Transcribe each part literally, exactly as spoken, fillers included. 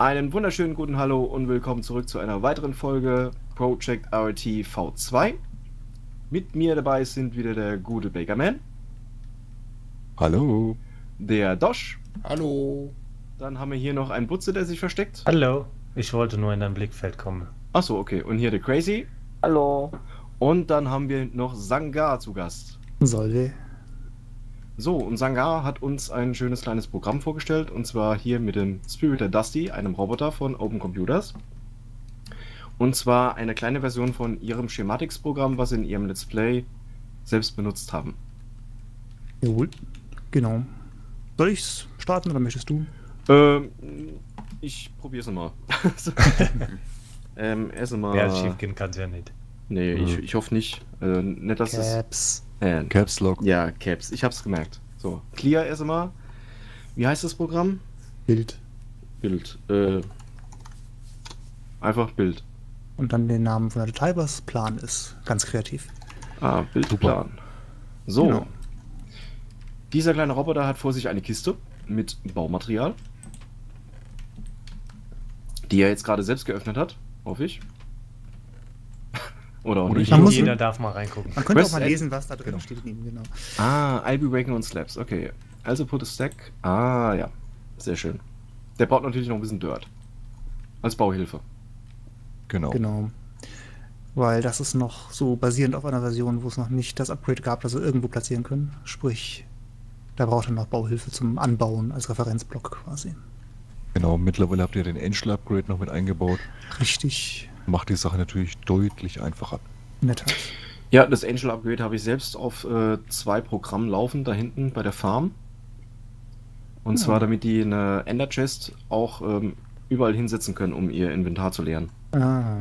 Einen wunderschönen guten Hallo und willkommen zurück zu einer weiteren Folge Project R T V zwei. Mit mir dabei sind wieder der gute Bakerman. Hallo. Der Dosch. Hallo. Dann haben wir hier noch einen Butze, der sich versteckt. Hallo. Ich wollte nur in dein Blickfeld kommen. Achso, okay. Und hier der Crazy. Hallo. Und dann haben wir noch Sangar zu Gast. Solve. So, und Sangar hat uns ein schönes kleines Programm vorgestellt, und zwar hier mit dem Spirited Dusty, einem Roboter von Open Computers. Und zwar eine kleine Version von ihrem Schematics-Programm, was sie in ihrem Let's Play selbst benutzt haben. Jawohl. Genau. Soll ich's starten oder möchtest du? Ähm, ich probier's mal. ähm, erst mal. Ja, schief gehen kann's ja nicht. Nee, Mhm. ich, ich hoffe nicht. Äh, nicht, dass es. Caps. Äh, Caps Lock. Ja, Caps. Ich hab's gemerkt. So, Clear erst mal. Wie heißt das Programm? Bild. Bild. Äh, einfach Bild. Und dann den Namen von der Datei, was Plan ist. Ganz kreativ. Ah, Bildplan. So. Genau. Dieser kleine Roboter hat vor sich eine Kiste mit Baumaterial, die er jetzt gerade selbst geöffnet hat, hoffe ich. Oder auch Oder nicht. Man muss- Jeder darf mal reingucken. Man könnte Press auch mal N- lesen, was da drin steht. Genau. Ah, I'll be breaking on slabs. Okay. Also put a stack. Ah, ja. Sehr schön. Der baut natürlich noch ein bisschen Dirt. Als Bauhilfe. Genau. Genau. Weil das ist noch so basierend auf einer Version, wo es noch nicht das Upgrade gab, das wir irgendwo platzieren können. Sprich, da braucht er noch Bauhilfe zum Anbauen als Referenzblock quasi. Genau. Mittlerweile habt ihr den Angel Upgrade noch mit eingebaut. Richtig Macht die Sache natürlich deutlich einfacher. nett. Ja, das Angel Upgrade habe ich selbst auf äh, zwei Programmen laufen, da hinten bei der Farm. Und Ja. zwar, damit die eine Ender Chest auch ähm, überall hinsetzen können, um ihr Inventar zu leeren. Ah.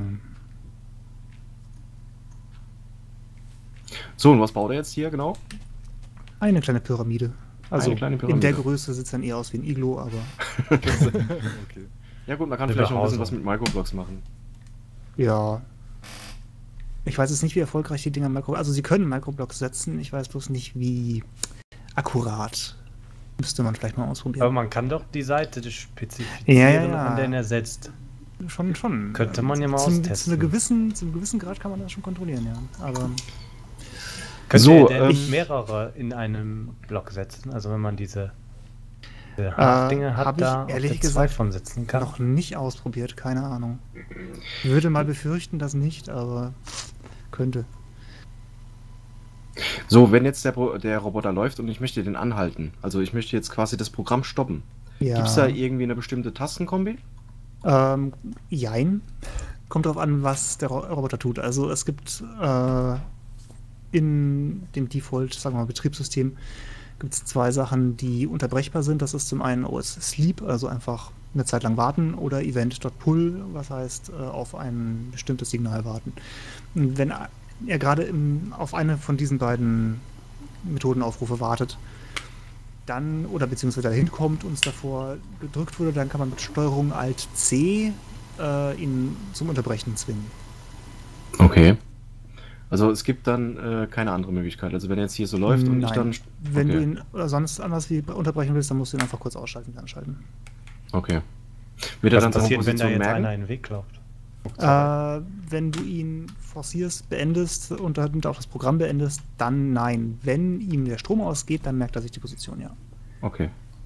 So, und was baut er jetzt hier genau? Eine kleine Pyramide. Also Eine kleine in Pyramide. der Größe sieht es dann eher aus wie ein Iglo, aber Okay. Ja gut, man kann Eine vielleicht noch ein bisschen Behausung. was mit Microblocks machen. ja. Ich weiß jetzt nicht, wie erfolgreich die Dinger Micro... Also sie können Microblocks setzen, ich weiß bloß nicht, wie akkurat. Müsste man vielleicht mal Aber ausprobieren. man kann doch die Seite spezifizieren, Ja, ja, ja. an der er setzt. Schon, schon. Könnte man ja mal Zum, zu, austesten. einer gewissen, zu einem gewissen Grad kann man das schon kontrollieren, ja. Aber Könnte So, er denn ähm, mehrere in einem Block setzen? Also wenn man diese, diese Äh, Haftdinge hat, hab ich da auf ehrlich der gesagt zwei von setzen kann. noch nicht ausprobiert, keine Ahnung. Würde mal befürchten, dass nicht, aber könnte. So, wenn jetzt der, Pro- der Roboter läuft und ich möchte den anhalten, also ich möchte jetzt quasi das Programm stoppen, Ja. gibt es da irgendwie eine bestimmte Tastenkombi? Ähm, jein. Kommt drauf an, was der Ro Roboter tut. Also es gibt äh, in dem Default, sagen wir mal, Betriebssystem, gibt es zwei Sachen, die unterbrechbar sind. Das ist zum einen O S Sleep, also einfach eine Zeit lang warten, oder Event.pull, was heißt äh, auf ein bestimmtes Signal warten. Und wenn er gerade im- auf eine von diesen beiden Methodenaufrufe wartet, dann, oder beziehungsweise dahin kommt und es davor gedrückt wurde, dann kann man mit Steuerung Alt C äh, ihn zum Unterbrechen zwingen. Okay. Also es gibt dann äh, keine andere Möglichkeit. Also wenn er jetzt hier so läuft und ich Nein. dann... Wenn okay. du ihn oder sonst anders wie unterbrechen willst, dann musst du ihn einfach kurz ausschalten, dann schalten. Okay. Wird er Was dann seine passiert, wenn da Position jetzt merken? einer in den Weg läuft? Äh, wenn du ihn forcierst, beendest und dann auch das Programm beendest, dann nein. Wenn ihm der Strom ausgeht, dann merkt er sich die Position, ja. Okay.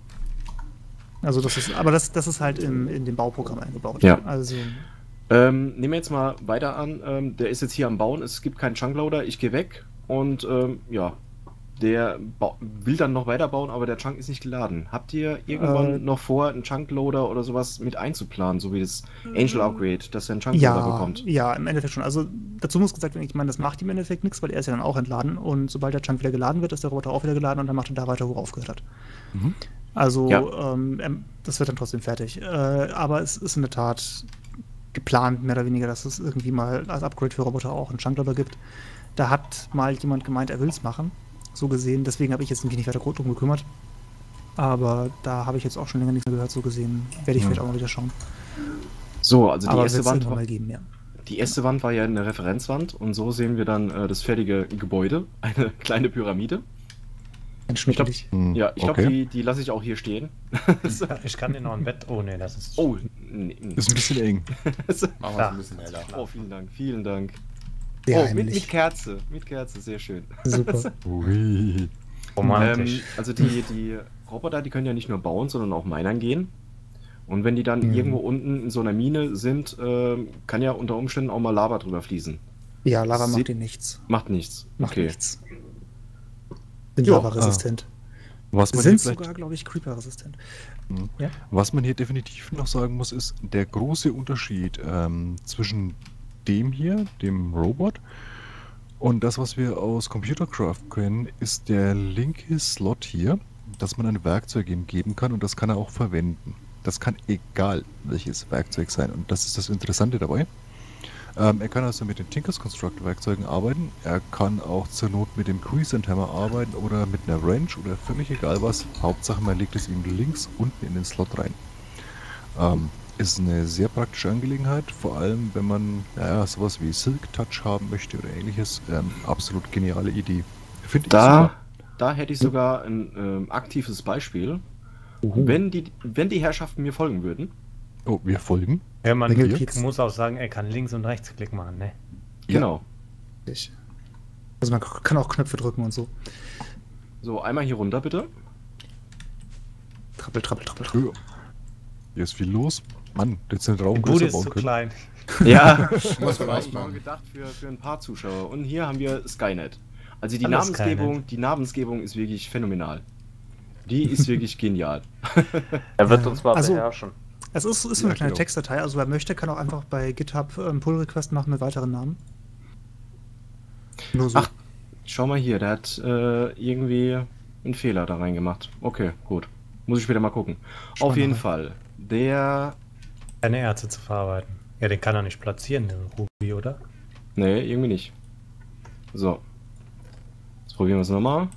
Also das ist, aber das, das ist halt im, in dem Bauprogramm eingebaut. Ja. Also Ähm, nehmen wir jetzt mal weiter an. Ähm, der ist jetzt hier am Bauen. Es gibt keinen Chunkloader. Ich gehe weg. Und ähm, ja, der ba- will dann noch weiterbauen, aber der Chunk ist nicht geladen. Habt ihr irgendwann Äh, noch vor, einen Chunkloader oder sowas mit einzuplanen, so wie das Angel Upgrade, dass er einen Chunkloader ja, bekommt? ja, im Endeffekt schon. Also dazu muss gesagt werden, ich meine, das macht im Endeffekt nichts, weil er ist ja dann auch entladen und sobald der Chunk wieder geladen wird, ist der Roboter auch wieder geladen und dann macht er da weiter, wo er aufgehört hat. Mhm. Also Ja. ähm, ähm, das wird dann trotzdem fertig. Äh, aber es ist in der Tat geplant, mehr oder weniger, dass es irgendwie mal als Upgrade für Roboter auch einen Chunkloader gibt. Da hat mal jemand gemeint, er will es machen. So gesehen, deswegen habe ich jetzt mich nicht weiter drum gekümmert. Aber da habe ich jetzt auch schon länger nichts mehr gehört, so gesehen. Werde ich Mhm. vielleicht auch mal wieder schauen. So, also die Aber erste wird's Wand irgendwann war, mal geben, ja. die erste Wand war ja eine Referenzwand und so sehen wir dann äh, das fertige Gebäude, eine kleine Pyramide. Ganz schnuckelig. Hm, Ja, ich glaube, okay. die, die lasse ich auch hier stehen. Ich kann den noch im Bett. Oh ne, das ist. Oh, nee. Ist ein bisschen eng. Machen wir es Da. ein bisschen heller. Oh, vielen Dank, vielen Dank. Sehr oh, mit, heimlich. mit Kerze, mit Kerze, sehr schön. Super. Ui. Romantisch. Ähm, also die, die Roboter, die können ja nicht nur bauen, sondern auch minern gehen. Und wenn die dann Mhm. irgendwo unten in so einer Mine sind, ähm, kann ja unter Umständen auch mal Lava drüber fließen. Ja, Lava Sie- macht dir nichts. Macht nichts. Macht okay. nichts. Sind Jo, Lava-resistent. Was man, Sind hier vielleicht, sogar, glaube ich, Creeper-resistent. Mhm. Ja? was man hier definitiv noch sagen muss, ist der große Unterschied ähm, zwischen dem hier, dem Robot, und das, was wir aus Computercraft kennen, ist der linke Slot hier, dass man ein Werkzeug ihm geben kann und das kann er auch verwenden. Das kann egal welches Werkzeug sein und das ist das Interessante dabei. Ähm, er kann also mit den Tinkers Constructor Werkzeugen arbeiten, er kann auch zur Not mit dem Crescent Hammer arbeiten oder mit einer Wrench oder völlig egal was. Hauptsache man legt es ihm links unten in den Slot rein. Ähm, ist eine sehr praktische Angelegenheit, vor allem wenn man ja, sowas wie Silk Touch haben möchte oder ähnliches. Ähm, absolut geniale Idee. Finde ich Da, super. da hätte ich sogar ein ähm, aktives Beispiel. Wenn die, wenn die Herrschaften mir folgen würden. Oh, wir folgen. Ja, man Ringelpiez. muss auch sagen, er kann links und rechts Klick machen, ne? Ja. Genau. Ich. Also man k- kann auch Knöpfe drücken und so. So, einmal hier runter bitte. Trappel, trappel, trappel, trappel. Ja. Hier ist viel los. Mann, jetzt den Raum Die Bude größer ist bauen zu können. klein. Ja, Muss man war auch ich nur machen. gedacht für, für ein paar Zuschauer. Und hier haben wir Skynet. Also die Hallo, Namensgebung, Skynet. die Namensgebung ist wirklich phänomenal. Die ist wirklich genial. Er wird uns mal Also- beherrschen. Es ist, ist so Ja, eine kleine genau. Textdatei, also wer möchte, kann auch einfach bei GitHub ähm, Pull-Request machen mit weiteren Namen. Nur so. Ach, schau mal hier, der hat äh, irgendwie einen Fehler da reingemacht. Okay, gut. Muss ich später mal gucken. Auf jeden Fall. Der. Keine Erze zu verarbeiten. Ja, den kann er nicht platzieren, den Ruby, oder? Nee, irgendwie nicht. So. Jetzt probieren wir es nochmal.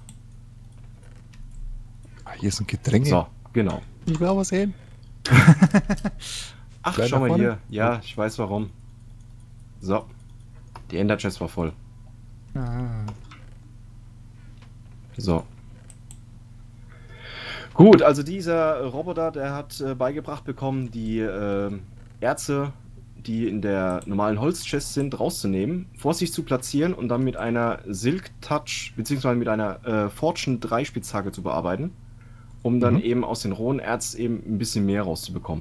Ah, hier ist ein Gedränge. So, genau. Ich will auch was sehen. Ach, Klein schau nach mal vorne. hier. Ja, ich weiß warum. So. Die Ender Chest war voll. Ah. So. Gut, also dieser Roboter, der hat äh, beigebracht bekommen, die äh, Erze, die in der normalen Holzchest sind, rauszunehmen, vor sich zu platzieren und dann mit einer Silk Touch bzw. mit einer äh, Fortune drei Spitzhacke zu bearbeiten, um dann Mhm. eben aus den rohen Erz eben ein bisschen mehr rauszubekommen.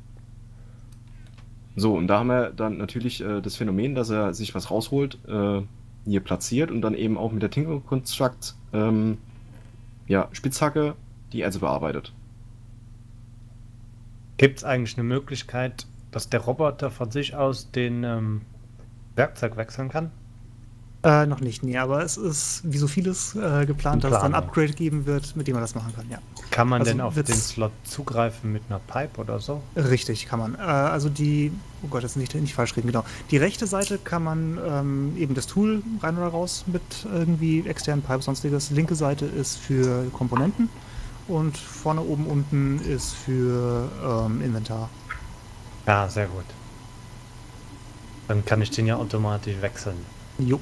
So, und da haben wir dann natürlich äh, das Phänomen, dass er sich was rausholt, äh, hier platziert und dann eben auch mit der Tinker Construct ähm, ja, Spitzhacke die Erze bearbeitet. Gibt es eigentlich eine Möglichkeit, dass der Roboter von sich aus den ähm, Werkzeug wechseln kann? Äh, noch nicht, nee, aber es ist wie so vieles äh, geplant, dass es dann ein Planung. Upgrade geben wird, mit dem man das machen kann, ja. Kann man Also denn auf wird's- den Slot zugreifen mit einer Pipe oder so? Richtig, kann man. Äh, also die, oh Gott, jetzt nicht, nicht falsch reden, genau. Die rechte Seite kann man ähm, eben das Tool rein oder raus mit irgendwie externen Pipes, sonstiges. Linke Seite ist für Komponenten und vorne, oben, unten ist für ähm, Inventar. Ja, sehr gut. Dann kann ich den ja automatisch wechseln. Jo.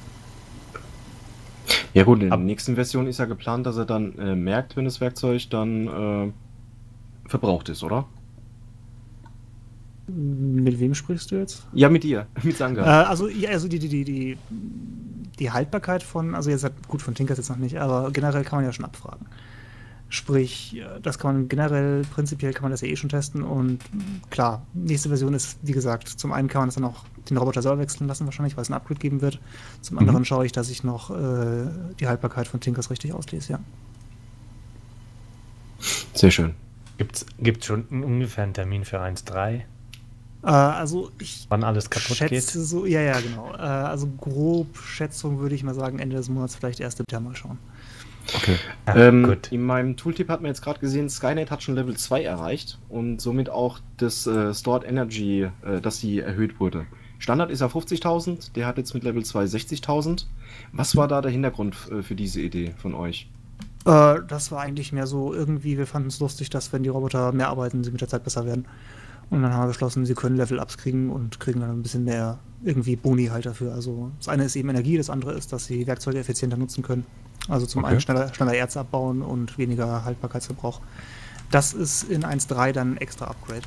Ja gut, in Ab- der nächsten Version ist ja geplant, dass er dann äh, merkt, wenn das Werkzeug dann äh, verbraucht ist, oder? Mit wem sprichst du jetzt? Ja, mit dir, mit Äh, Sanga. also, ja, also die, die, die, die, die Haltbarkeit von, also jetzt hat- gut, von Tinkers jetzt noch nicht, aber generell kann man ja schon abfragen. Sprich, äh, das kann man generell, prinzipiell kann man das ja eh schon testen und mh, klar, nächste Version ist, wie gesagt, zum einen kann man es dann auch den Roboter selber wechseln lassen wahrscheinlich, weil es ein Upgrade geben wird. Zum anderen Mhm. schaue ich, dass ich noch äh, die Haltbarkeit von Tinkers richtig auslese, ja. Sehr schön. Gibt's, gibt's schon einen ungefähren Termin für eins Punkt drei, Äh, also ich wann alles kaputt schätze geht? so, ja, ja, genau. Äh, also grob Schätzung würde ich mal sagen, Ende des Monats vielleicht erst im mal schauen. Okay. Ja, ähm, gut. In meinem Tooltip hat man jetzt gerade gesehen, Skynet hat schon Level zwei erreicht und somit auch das äh, Stored Energy, äh, dass die erhöht wurde. Standard ist ja fünfzigtausend, der hat jetzt mit Level zwei sechzigtausend. Was war da der Hintergrund äh, für diese Idee von euch? Äh, das war eigentlich mehr so irgendwie, wir fanden es lustig, dass wenn die Roboter mehr arbeiten, sie mit der Zeit besser werden. Und dann haben wir beschlossen, sie können Level-Ups kriegen und kriegen dann ein bisschen mehr irgendwie Boni halt dafür. Also das eine ist eben Energie, das andere ist, dass sie Werkzeuge effizienter nutzen können. Also zum Okay. einen schneller, schneller Erz abbauen und weniger Haltbarkeitsverbrauch. Das ist in eins Punkt drei dann ein extra Upgrade.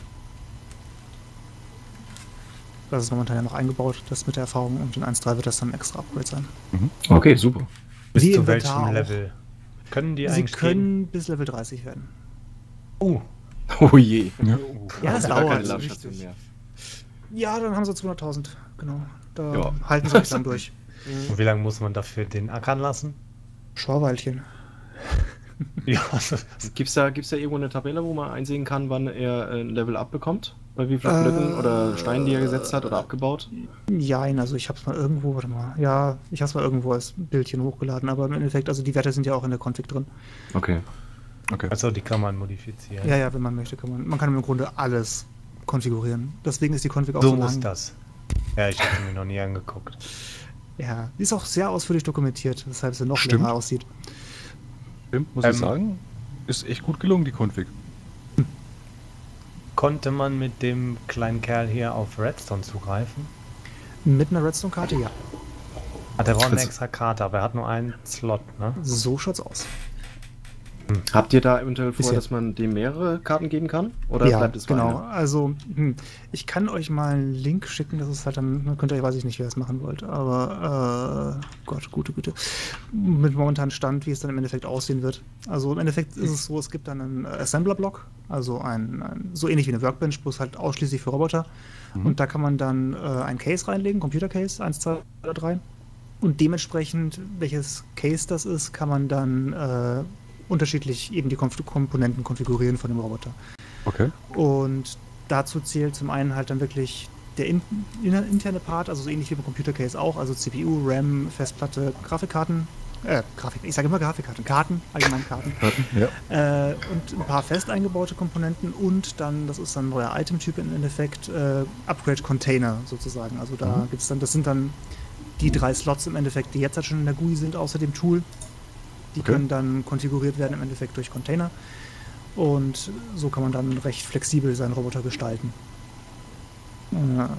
Das ist momentan ja noch eingebaut, das mit der Erfahrung, und in eins Punkt drei wird das dann ein extra Upgrade sein. Okay, super. Bis Wie zu Inventar welchem auch. Level können die Sie eigentlich können bis Level dreißig werden. gehen? Oh je. Ja, oh. Ja, das Gar keine dauert. Ladestation richtig. mehr. Ja, dann haben sie zweihunderttausend. Genau. Da Ja. halten sie nicht lang durch. Uh, und wie lange muss man dafür den ackern lassen? Schauweilchen. Ja, also, Gibt's da, gibt's da irgendwo eine Tabelle, wo man einsehen kann, wann er ein Level up bekommt? Bei wie vielen Äh, Blöcken oder Steinen, die er gesetzt hat oder abgebaut? Nein, also ich habe es mal irgendwo, warte mal, ja, ich habe es mal irgendwo als Bildchen hochgeladen, aber im Endeffekt, also die Werte sind ja auch in der Config drin. Okay. Okay. also die kann man modifizieren. Ja, ja, wenn man möchte, kann man, man kann im Grunde alles konfigurieren. Deswegen ist die Config auch so, so lang. muss das. Ja, ich habe mir noch nie angeguckt. Ja, die ist auch sehr ausführlich dokumentiert, weshalb sie noch Stimmt. länger aussieht. Stimmt, muss Ähm, ich sagen. Ist echt gut gelungen, die Config. Konnte man mit dem kleinen Kerl hier auf Redstone zugreifen? Mit einer Redstone-Karte, ja. Hat er auch eine Also- extra Karte, aber er hat nur einen Slot, ne? So schaut's aus. Habt ihr da eventuell vor, Bisher. dass man dem mehrere Karten geben kann? Oder ja, bleibt es bei genau. einer? Also, hm, ich kann euch mal einen Link schicken, das ist halt dann, dann könnt ihr, weiß ich nicht, wer es machen wollt, aber, äh, Gott, gute Güte. Mit momentanem Stand, wie es dann im Endeffekt aussehen wird. Also, im Endeffekt ist es so, es gibt dann einen Assembler-Block, also ein, ein, so ähnlich wie eine Workbench, bloß halt ausschließlich für Roboter. Mhm. Und da kann man dann äh, ein Case reinlegen, Computer-Case, eins, zwei oder drei. Und dementsprechend, welches Case das ist, kann man dann äh, unterschiedlich eben die Konf Komponenten konfigurieren von dem Roboter. Okay. Und dazu zählt zum einen halt dann wirklich der in, in, interne Part, also so ähnlich wie beim Computer Case auch, also C P U, RAM, Festplatte, Grafikkarten, äh, Grafik, ich sage immer Grafikkarten, Karten, allgemein Karten, Ja. äh, und ein paar fest eingebaute Komponenten und dann, das ist dann ein neuer Item-Typ im Endeffekt, äh, Upgrade-Container sozusagen. Also da Mhm. gibt's dann, das sind dann die drei Slots im Endeffekt, die jetzt halt schon in der G U I sind, außer dem Tool. Die Okay. können dann konfiguriert werden im Endeffekt durch Container. Und so kann man dann recht flexibel seinen Roboter gestalten. Äh,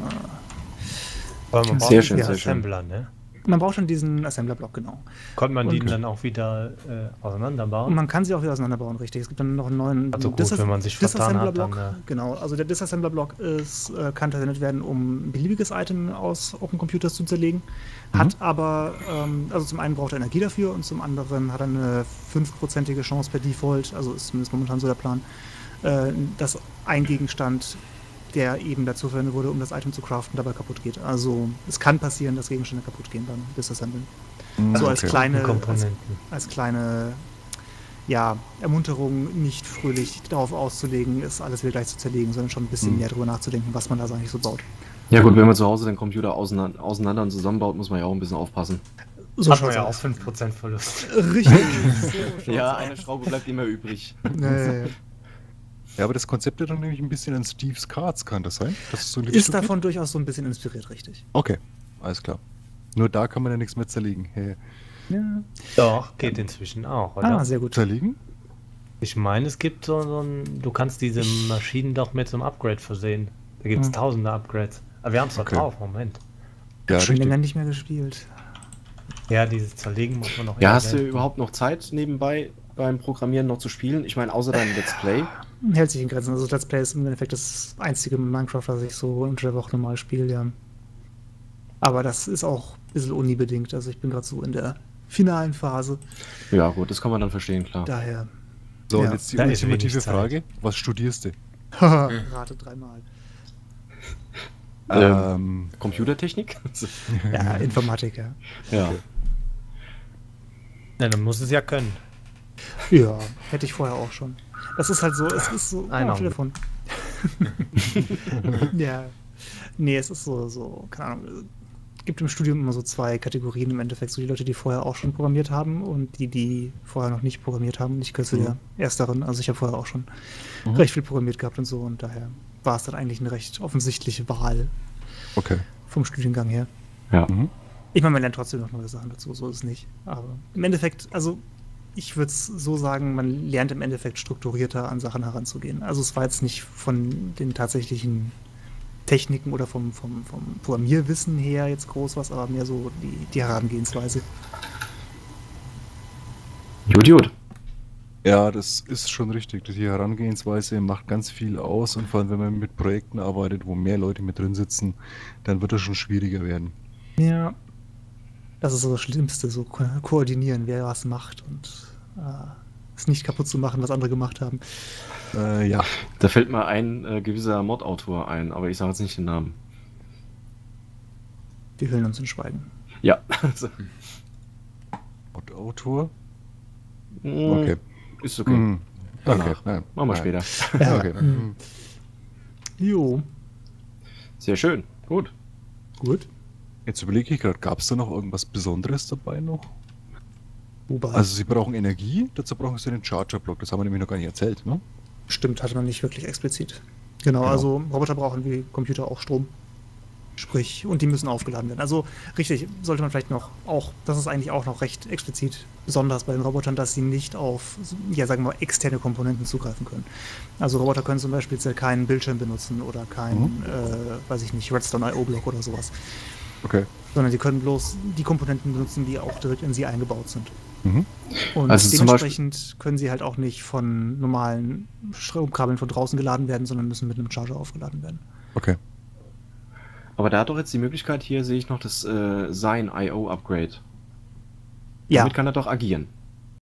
Aber man Sehr braucht schön, diesen sehr schön. Assembler, ne? Man braucht schon diesen Assembler-Block, genau. Konnte man die Und- dann auch wieder äh, auseinanderbauen? Und man kann sie auch wieder auseinanderbauen, richtig. Es gibt dann noch einen neuen Also gut, Dis- wenn man sich vertan hat, dann, Disassembler-Block. äh, Genau, also der Disassembler-Block ist, äh, kann verwendet werden, um ein beliebiges Item aus Open Computers zu zerlegen. Hat aber, ähm, also zum einen braucht er Energie dafür und zum anderen hat er eine fünfprozentige Chance per Default, also ist zumindest momentan so der Plan, äh, dass ein Gegenstand, der eben dazu verwendet wurde, um das Item zu craften, dabei kaputt geht. Also es kann passieren, dass Gegenstände kaputt gehen beim Disassemblen. Mhm, So als okay. kleine, als, Komponenten. als kleine ja, Ermunterung, nicht fröhlich darauf auszulegen, ist alles wieder gleich zu zerlegen, sondern schon ein bisschen Mhm. mehr drüber nachzudenken, was man da so eigentlich so baut. Ja gut, wenn man zu Hause den Computer auseinander, auseinander und zusammenbaut, muss man ja auch ein bisschen aufpassen. So Hat man schaut's ja auch aus. fünf Prozent Verlust. Richtig. So schaut's Ja, aus. eine Schraube bleibt immer übrig. Nee. Ja, aber das Konzept erinnert nämlich ein bisschen an Steve's Cards, kann das sein? Dass es so in die Ist Richtung davon durchaus so ein bisschen inspiriert, richtig. geht? Okay, alles klar. Nur da kann man ja nichts mehr zerlegen. Hey. Ja. Doch, geht inzwischen auch, oder? Ah, sehr gut. Zerlegen? Ich meine, es gibt so, so ein, du kannst diese Maschinen doch mit so einem Upgrade versehen. Da gibt es Hm. tausende Upgrades. Aber wir haben es doch Okay. drauf, Moment. Ja, Schon länger richtig. nicht mehr gespielt. Ja, dieses Zerlegen muss man noch Ja, eher hast du selten. überhaupt noch Zeit nebenbei beim Programmieren noch zu spielen? Ich meine, außer deinem Let's Play. Hält sich in Grenzen. Also Let's Play ist im Endeffekt das einzige Minecraft, was ich so unter der Woche normal spiele, ja. Aber das ist auch ein bisschen unibedingt. Also ich bin gerade so in der finalen Phase. Ja gut, das kann man dann verstehen, klar. Daher So, Ja. und jetzt die Da ist ultimative wenig Zeit. Frage. Was studierst du? rate dreimal. Ähm, Ähm, Computertechnik? Ja, Informatik, ja. Ja. Ja, dann muss es ja können. Ja, hätte ich vorher auch schon. Das ist halt so, es ist so. Ein Oh, Auge. Telefon. Ja. Nee, es ist so, so, keine Ahnung. Es gibt im Studium immer so zwei Kategorien im Endeffekt. So die Leute, die vorher auch schon programmiert haben und die, die vorher noch nicht programmiert haben. Ich gehöre zu der ersteren. Also ich habe vorher auch schon Mhm. recht viel programmiert gehabt und so. Und daher war es dann eigentlich eine recht offensichtliche Wahl okay. vom Studiengang her. Ja. Mhm. Ich meine, man lernt trotzdem noch neue Sachen dazu, so ist es nicht. Aber im Endeffekt, also ich würde es so sagen, man lernt im Endeffekt strukturierter an Sachen heranzugehen. Also es war jetzt nicht von den tatsächlichen Techniken oder vom, vom, vom Programmierwissen her jetzt groß was, aber mehr so die, die Herangehensweise. Gut, gut. Ja, das ist schon richtig. Die Herangehensweise macht ganz viel aus und vor allem, wenn man mit Projekten arbeitet, wo mehr Leute mit drin sitzen, dann wird das schon schwieriger werden. Ja. Das ist so das Schlimmste, so ko koordinieren, wer was macht und äh, es nicht kaputt zu machen, was andere gemacht haben. Äh, ja. Da fällt mir ein äh, gewisser Mod-Autor ein, aber ich sage jetzt nicht den Namen. Wir hüllen uns in Schweigen. Ja. Also, Und Autor? mm, Okay. Ist okay. Hm. Okay. Danach. Nein. Machen wir Nein. später. Ja, Okay. hm. Jo, Sehr schön. Gut. gut. Jetzt überlege ich gerade, gab es da noch irgendwas Besonderes dabei noch? Wobei, Also Sie brauchen Energie, dazu brauchen Sie den Charger-Block. Das haben wir nämlich noch gar nicht erzählt, ne? stimmt, hatte man nicht wirklich explizit. Genau, Genau. also Roboter brauchen wie Computer auch Strom. Sprich, und die müssen aufgeladen werden. Also richtig, sollte man vielleicht noch auch, das ist eigentlich auch noch recht explizit besonders bei den Robotern, dass sie nicht auf, ja sagen wir mal, externe Komponenten zugreifen können. Also Roboter können zum Beispiel keinen Bildschirm benutzen oder keinen, Mhm. äh, weiß ich nicht, Redstone I O-Block oder sowas. Okay. Sondern sie können bloß die Komponenten benutzen, die auch direkt in sie eingebaut sind. Mhm. Und Also zum dementsprechend können sie halt auch nicht von normalen Stromkabeln von draußen geladen werden, sondern müssen mit einem Charger aufgeladen werden. Okay. Aber da hat doch jetzt die Möglichkeit, hier sehe ich noch das äh, Sein I O Upgrade. Ja, Damit kann er doch agieren.